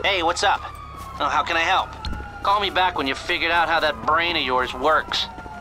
Hey, what's up? Oh, how can I help? Call me back when you've figured out how that brain of yours works.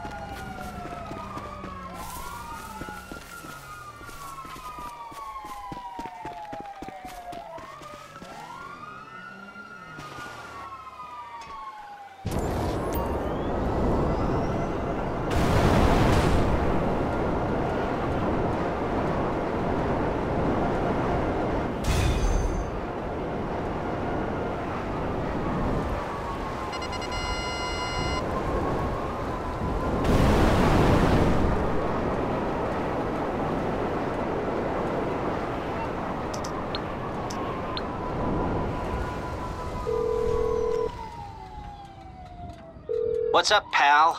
What's up, pal?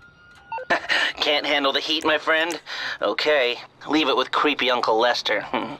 Can't handle the heat, my friend? Okay, leave it with creepy Uncle Lester.